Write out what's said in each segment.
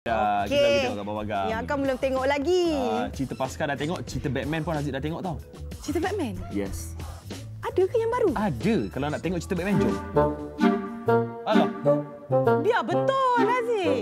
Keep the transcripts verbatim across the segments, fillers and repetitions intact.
Ya, okay. kita lagi tengok gambar bagang. Yang kan belum tengok lagi. Uh, cerita Pascal dah tengok, cerita Batman pun Haziq dah tengok tau. Cerita Batman? Yes. Ada ke yang baru? Ada. Kalau nak tengok cerita Batman, jom. Alah. Biar betul, Haziq.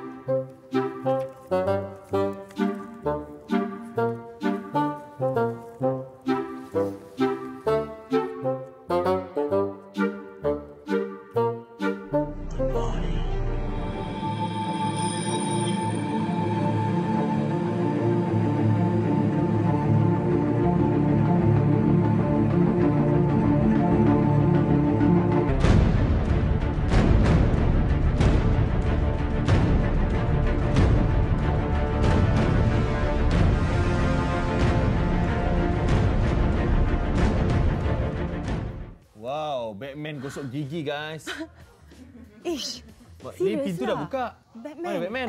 Batman gosok gigi, guys. Ish. Ni pintu lah. dah buka. Batman. Mana Batman?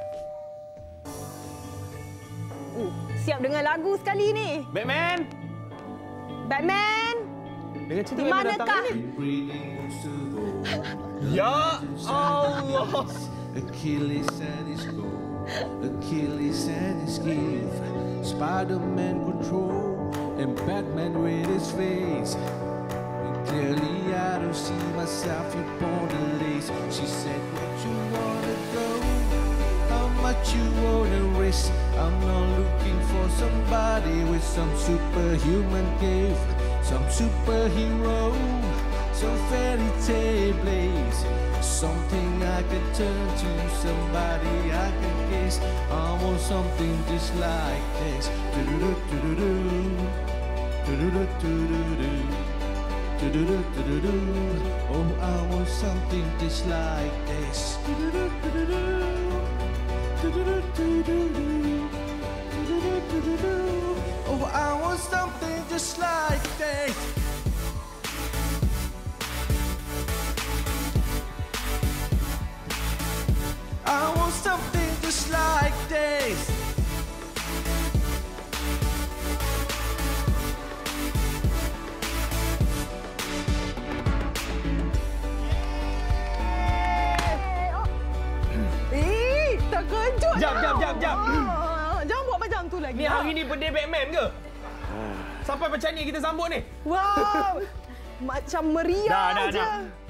Oh, siap dengan lagu sekali ni. Batman. Batman. Dengan cerita di manakah? Ya Allah. Achilles and his goal, Achilles and his gift, Spider-Man control, and Batman with his face. Clearly I don't see myself upon the lace. She said, what you wanna go? How much you wanna risk? I'm not looking for somebody with some superhuman gift, some superhero, some fairy tale blaze, something I can turn to, somebody I can kiss. I want something just like this. Do-do-do-do-do-do. Do-do-do-do-do-do. Do-do-do-do-do-do. Oh, I want something just like this. Do-do-do-do-do-do. Do-do-do-do-do-do. Do-do-do-do-do-do. Oh, I want something just like this. I want something just like this. Terkejut. Jap, jap, jap, jap. Oh, jangan buat macam tu lagi. Ni hari ni birthday Batman ke? Sampai macam ni kita sambut ni. Wow. Macam meriah dah, dah, je. dah.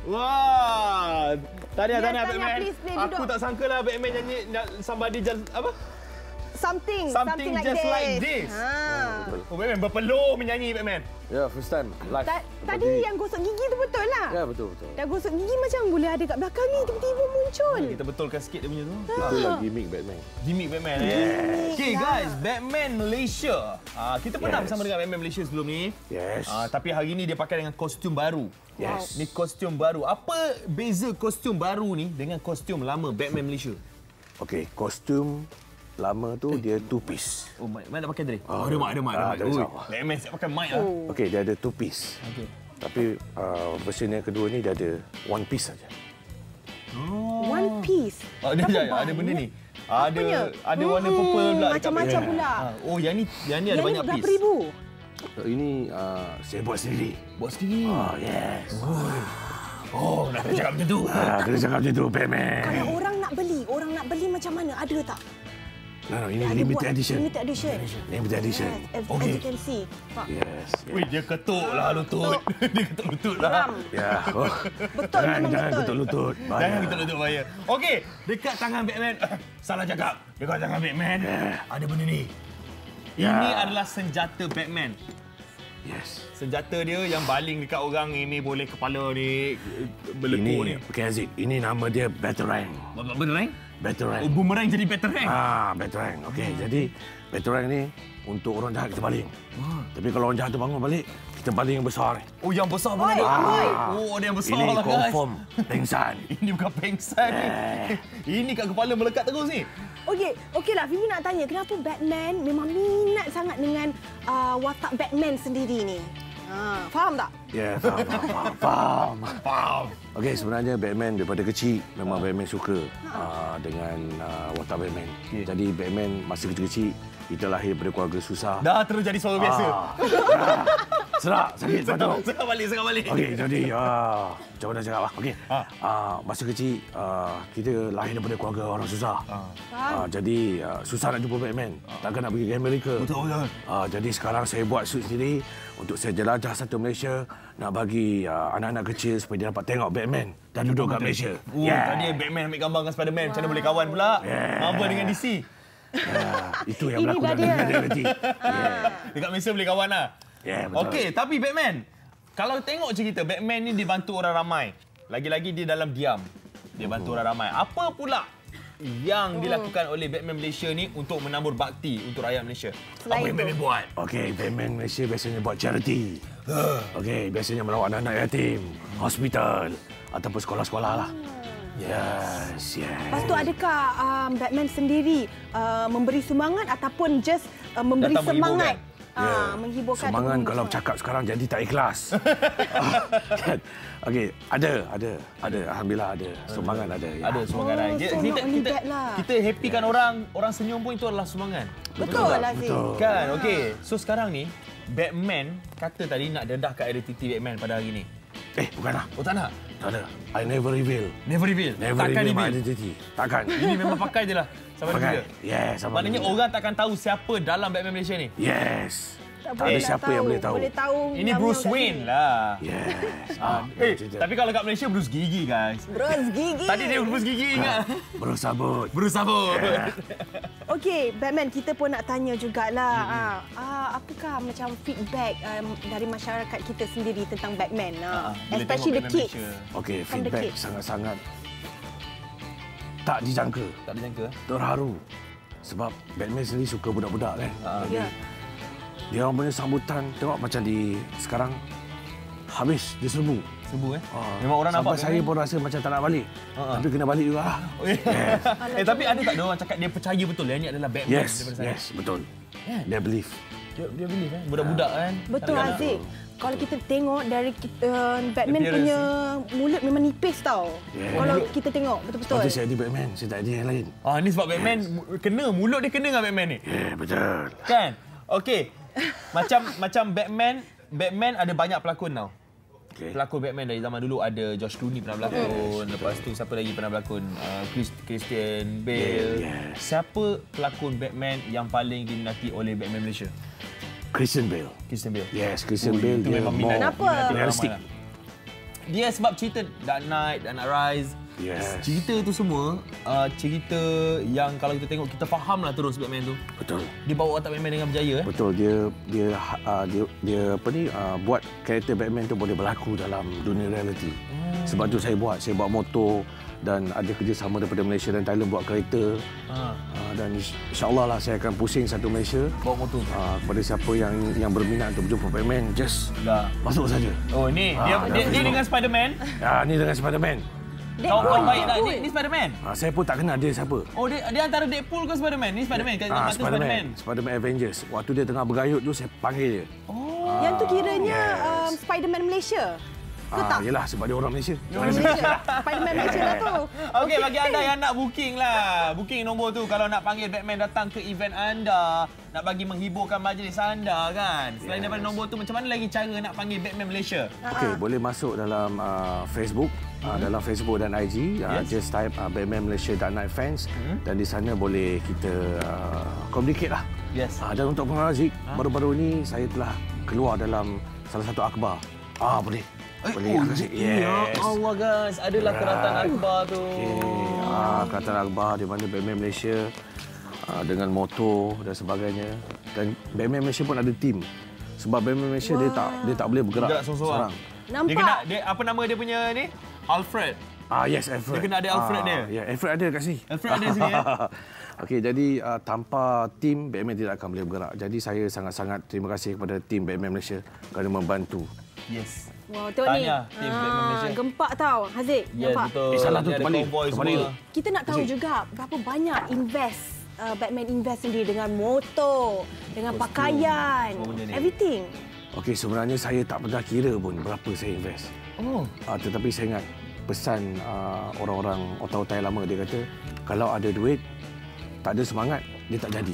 Wah. Tahniah, Ya, tahniah tahniah, Batman. please, please, Aku duduk. tak sangka lah Batman nyanyi somebody just apa? Something, Something something like just this. like this. Ha. Oh, Batman berpeluh menyanyi Batman. Ya, first time live. Ta tadi yang gosok gigi tu betul lah? Ya, betul betul. Dah gosok gigi macam boleh ada kat belakang ni tiba-tiba muncul. Kita betulkan sikit dia punya tu. Itulah gimmick Batman. Gimmick Batman. Yes. Eh. Okay Ya. guys, Batman Malaysia. Ah, kita pernah Yes. bersama dengan Batman Malaysia sebelum ni. Yes. Ah, tapi hari ni dia pakai dengan kostum baru. Yes. Ni kostum baru. Apa beza kostum baru ni dengan kostum lama Batman Malaysia? Okey, kostum lama tu dia two piece. Oh, mic. Mic nak pakai tadi? Oh, ada mic, ada mic, ada ah, mic. ada Oi, sama. Batman siap pakai mic ah. Oh. Okey, dia ada two piece. Okey. Tapi uh, version yang kedua ni dia ada one piece saja. Oh. One piece. Oh, ada Kenapa ada benda ni. Ada Apanya? ada warna Hmm, purple pula dekat macam-macam Batman. pula. Ah, oh, yang ni yang ni ada Yang banyak ni berapa piece. ribu? Ini uh, saya buat sendiri. Buat sendiri. Oh, yes. Oh, nak kena cakap macam tu. Ah, kena cakap macam tu, Batman. Kalau orang nak beli, orang nak beli macam mana? Ada tak? No, no, ini Ada limited buat edition. Limited edition. Limited edition. Yes, as, Okay. as you can see. Pak. Yes. Wih, dia ketuk lah lutut. dia ketuk lutut lah. Geram. Ya. Oh. Betul, jangan, memang jangan betul. ketuk lutut. Jangan ketuk lutut bahaya. Okey, dekat tangan Batman. Salah cakap. Dekat tangan Batman. Ada benda ni. Ya. Ini adalah senjata Batman. Yes. Senjata dia yang baling dekat orang ini boleh kepala ni berlekuk ni. Ini, okay Aziz, ini nama dia Batarang. Benerang? Batarang. Oh, boomerang jadi veteran. Ah, Batarang. Okey, jadi Batarang ni untuk orang jahat kita baling. Ah. Tapi kalau orang jahat tu bangun balik, kita baling yang besar ni. Oh, yang besar pun Oi, ada. oi. Oh, ada yang besar Ini lah, guys. confirm pengsan. Ini bukan pengsan ni. Ini kat kepala melekat terus ni. Okey, okeylah Fifi nak tanya kenapa Batman memang minat sangat dengan uh, watak Batman sendiri ni. Ha, faham tak? Ya, faham, faham, faham, faham. Faham. Okey, sebenarnya Batman daripada kecil memang Batman suka uh, dengan uh, watak Batman. Okey. Jadi Batman masa kecil-kecil kita lahir daripada keluarga susah. Dah terus jadi suara biasa. Ah, dah. Serak, sakit Sekarang batuk. balik, sekarang balik. Okey, jadi ah, macam mana cakap lah. Okey. Ha. Ah, masa kecil ah, kita lahir daripada keluarga orang susah. Ah. Ah, jadi ah, susah nak jumpa Batman. Takkan nak pergi ke Amerika. Betul, betul. Ah, jadi sekarang saya buat suit sendiri untuk saya jelajah satu Malaysia, nak bagi ah, anak-anak kecil supaya dia dapat tengok Batman dan duduk kat Malaysia. Oh, tadi Batman ambil gambar dengan Spiderman. Macam mana boleh kawan pula? Yeah. Marvel dengan D C. Ah, itu yang Ini berlaku dah dalam dia. reality. Dekat Malaysia boleh kawan lah. Yeah, betul. Okey, tapi Batman, kalau tengok cerita, Batman ni dia bantu orang ramai. Lagi-lagi dia dalam diam. Dia bantu orang ramai. Apa pula yang dilakukan oleh Batman Malaysia ni untuk menambur bakti untuk rakyat Malaysia? Selain Apa yang tu. Batman buat? Okey, Batman Malaysia biasanya buat charity. Okey, biasanya merawat anak-anak yatim, hospital ataupun sekolah-sekolah lah. Yes, yes. Lepas tu adakah um, Batman sendiri uh, memberi sumbangan ataupun just uh, memberi Datang semangat? menghiburkan. Ah, Ya. menghiburkan. Sumbangan ataupun kalau memberi cakap sekarang jadi tak ikhlas. Kan? Okey, ada, ada, ada. Alhamdulillah ada. Sumbangan ada. Ya. Ada sumbangan. Oh, Kita, so kita, not only kita, that lah. kita happykan orang, orang senyum pun itu adalah sumbangan. Betul lah, Aziz. Betul. Kan? Okey. So sekarang ni, Batman kata tadi nak dedahkan identiti Batman pada hari ni. Eh, bukanlah. Oh tak nak? Tak ada. I never reveal. Never reveal. Never Takkan reveal my reveal. identity. Takkan. Ini memang pakai je lah. Sampai Pakai. bila? Yes, sama Maknanya dia. orang takkan tahu siapa dalam Batman Malaysia ni. Yes. Tak Tak ada boleh siapa tahu. yang boleh tahu. Boleh tahu. Ini nama Bruce kat Wayne sini. lah. Yes. Ah, eh, tapi kalau kat Malaysia Bruce Gigi guys. Bruce Gigi. Tadi dia Bruce Gigi ingat. Baru sabut. Bruce sabut. Okey, Batman, kita pun nak tanya jugalah. Hmm. Ah, ah, apakah macam feedback um, dari masyarakat kita sendiri tentang Batman? Ah, bila especially the tengok kids. Batman Malaysia. Okey, From the feedback kids. sangat-sangat tak dijangka. Tak dijangka. Terharu. Sebab Batman sendiri suka budak-budak kan. Ah, Ya. Dia orang punya sambutan, tengok macam di sekarang habis dia serbu. Serbu eh. Ah, Memang orang nampak sampai saya pun rasa macam tak nak balik. Ah. Tapi kena balik juga lah. eh tapi ada tak ada orang cakap dia percaya betul yang ni adalah Batman Yes, daripada sana? yes, betul. Kan? Dia believe. Dia dia believe kan. Budak-budak kan. Betul, Kadang-kadang. Aziz. Kalau kita tengok dari uh, Batman Appearance. punya mulut memang nipis tau. Yeah. Kalau Mulut. kita tengok, betul-betul. Sebab tu saya ada Batman, saya tak ada yang lain. Ah ni sebab Batman mu- kena mulut dia kena dengan Batman ni. Ya, yeah, betul. Kan? Okey. Macam macam Batman, Batman ada banyak pelakon tau. Okay. Pelakon Batman dari zaman dulu ada George Clooney pernah berlakon. Lepas tu siapa lagi pernah berlakon? Uh, Chris, Christian Bale. Yeah, yes. Siapa pelakon Batman yang paling diminati oleh Batman Malaysia? Christian Bale. Christian Bale. Yes, Christian Oh, Bale itu dia memang more minat. Kenapa? minat orang realistic. ramai lah. Dia sebab cerita Dark Knight, Dark Knight Rise. Yes. Cerita tu semua uh, cerita yang kalau kita tengok kita faham lah terus Batman tu. Betul. Dia bawa watak Batman dengan berjaya eh. Betul, dia dia uh, dia, dia apa ni uh, buat karakter Batman tu boleh berlaku dalam dunia reality. Hmm. Sebab tu saya buat, saya buat motor dan ada kerjasama daripada Malaysia dan Thailand buat kereta. Ha. Uh, dan insya-Allah lah saya akan pusing satu Malaysia. Bawa motor. Uh, kepada siapa yang yang berminat untuk berjumpa Batman, just Dah. masuk saja. Oh ni dia Ah, dia, dah dia Facebook. dengan Spiderman. Ah, ni dengan Spiderman. Kawan-kawan Deadpool. baik tak? Ni, ni Spiderman. Ah, saya pun tak kenal dia siapa. Oh dia dia antara Deadpool ke Spiderman? Ni Spiderman kan Ah, mata Spiderman. Spiderman. Spiderman Avengers. Waktu dia tengah bergayut tu saya panggil dia. Oh. Yang tu kiranya yes. um, Spiderman Malaysia. Ke Ah, tak? yelah sebab dia orang Malaysia. Orang Malaysia. Spiderman Malaysia lah tu. Okey, bagi anda yang nak booking lah. Booking nombor tu kalau nak panggil Batman datang ke event anda, nak bagi menghiburkan majlis anda kan. Selain Yes. daripada nombor tu, macam mana lagi cara nak panggil Batman Malaysia? Okey, boleh masuk dalam uh, Facebook, uh, dalam Facebook dan I G. Uh, Yes. Just type uh, Batman Malaysia Dark Knight Fans dan di sana boleh kita uh, communicate lah. Yes. Uh, dan untuk pengalaman Razik, baru-baru ni saya telah keluar dalam salah satu akhbar. Ah, boleh. Boleh. oh, Razik. Ya Allah guys, adalah keratan akhbar tu. Okey, ah, keratan akhbar di mana Batman Malaysia ah, dengan motor dan sebagainya. Dan Batman Malaysia pun ada tim. Sebab Batman Malaysia dia tak dia tak boleh bergerak Gerak seorang-seorang. Nampak? Dia kena dia apa nama dia punya ni? Alfred. Ah, yes, Alfred. Dia kena ada Alfred dia. Ya, Alfred ada kat sini. Alfred ada sini ya. Okey, jadi uh, tanpa tim Batman tidak akan boleh bergerak. Jadi saya sangat-sangat terima kasih kepada tim Batman Malaysia kerana membantu. Yes. Wow, tengok ni. Tahniah, tim Batman Malaysia. Gempak tau, Haziq. Yes, Nampak? betul. Eh, salah tu, Ni ada terbalik. konvoi Terbalik semua. tu. Kita nak tahu juga berapa banyak invest uh, Batman invest sendiri dengan motor, dengan Kostum, pakaian, semua benda ni. everything. Okey, sebenarnya saya tak pernah kira pun berapa saya invest. Oh. Uh, tetapi saya ingat pesan uh, orang-orang otak-otak lama dia kata kalau ada duit tak ada semangat dia tak jadi.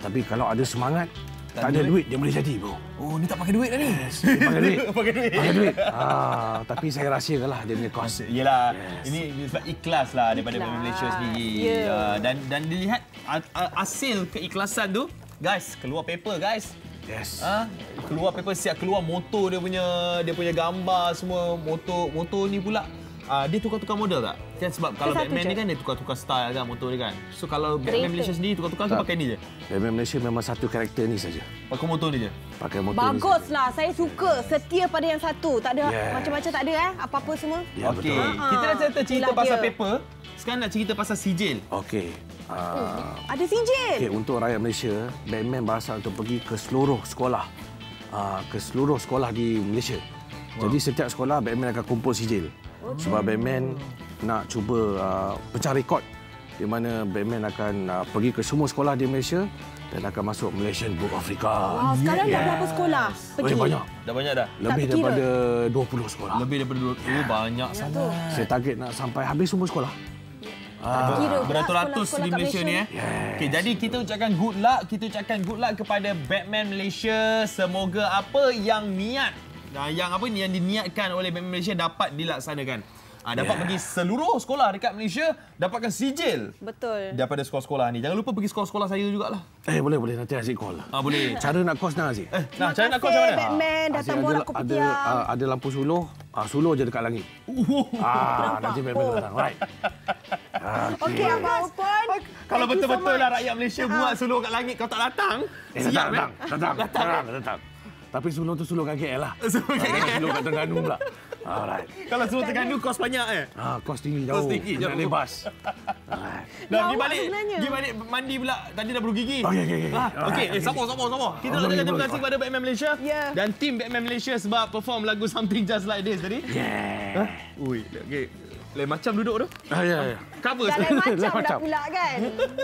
Tapi kalau ada semangat, Tak tak, ada ada duit, dia boleh jadi, bro. Oh, ni tak pakai duit dah ni. Dia pakai duit. Pakai duit. Pakai duit. Ah, tapi saya rahsiakanlah dia punya kos. Yelah, Yes. ini sebab ikhlas lah daripada Ikhlas. Batman Malaysia sendiri. Ya. Uh, dan dan dilihat uh, uh, hasil keikhlasan tu, guys, keluar paper, guys. Yes. Ah, ha? Keluar paper, siap keluar motor dia punya dia punya gambar semua. Motor motor ni pula uh, dia tukar-tukar model tak? Kan sebab kalau satu Batman je? ni kan dia tukar-tukar style kan motor dia kan. So kalau Batman Kereta. Malaysia sendiri tukar-tukar ke Tak. pakai ni je? Batman Malaysia memang satu karakter ni saja. Pakai motor ni je? Pakai motor ni Baguslah, saya suka. Setia pada yang satu. Tak ada Yes. macam-macam tak ada eh. Apa-apa semua. Ya, Okey. betul. Kita dah cerita cerita Itulah pasal dia. paper. Sekarang nak cerita pasal sijil. Okey. Ah, Ada sijil. okey, untuk rakyat Malaysia, Batman berasal untuk pergi ke seluruh sekolah. Ah, ke seluruh sekolah di Malaysia. Jadi setiap sekolah Batman akan kumpul sijil. Sebab Batman nak cuba uh, pecah rekod di mana Batman akan uh, pergi ke semua sekolah di Malaysia dan akan masuk Malaysian Book of Record. Wow, sekarang dah berapa sekolah pergi? Oh, banyak. Dah banyak dah? Lebih terkira. daripada dua puluh sekolah. Lebih daripada dua puluh, banyak sangat. Saya target nak sampai habis semua sekolah. Tak kira pula Beratus-ratus sekolah-sekolah di kat Malaysia ni eh. Yes. Okey, jadi kita ucapkan good luck, kita ucapkan good luck kepada Batman Malaysia. Semoga apa yang niat, ah, yang apa ni yang diniatkan oleh Batman Malaysia dapat dilaksanakan. Ah, dapat Yeah. pergi seluruh sekolah dekat Malaysia dapatkan sijil Betul. daripada sekolah-sekolah ni. Jangan lupa pergi sekolah-sekolah saya jugalah. Eh, boleh, boleh. Nanti Aziz call. Ah, boleh. Cara nak kos nak, Aziz? Eh, Terima nah, cara nak kau kasih, macam mana? Batman datang Aziz borak ada, kopi ada, tiam. uh, ada lampu suluh. Uh, suluh je dekat langit. Ah, nanti Batman Oh. datang. Right. Okey, Abang Upon. Kalau Thank you so betul-betul much. lah rakyat Malaysia buat suluh kat langit, kau tak datang. Eh, datang, datang, datang, datang, datang, datang. Tapi suluh tu suluh kat K L lah. Suluh kat Jangan suluh kat Terengganu pula. Alright. Kalau suluh Terengganu kos banyak eh. Ah, kos tinggi jauh. Kos tinggi jauh. Nak naik bas. Alright. Dah pergi Lawak balik, sebenarnya. pergi balik mandi pula. Tadi dah beru gigi. Okey, okey, okey. Ah, okey, Alright, eh, sabar, sabar, sabar. Kita Oh, nak ucapkan boleh, terima boleh. kasih kepada Batman Malaysia Ya. dan tim Batman Malaysia sebab perform lagu Something Just Like This tadi. Yeah. Ui, okey. Lain macam duduk tu. Ah, ya, ya. Cover Dah lain sekarang. macam dah macam. pula kan.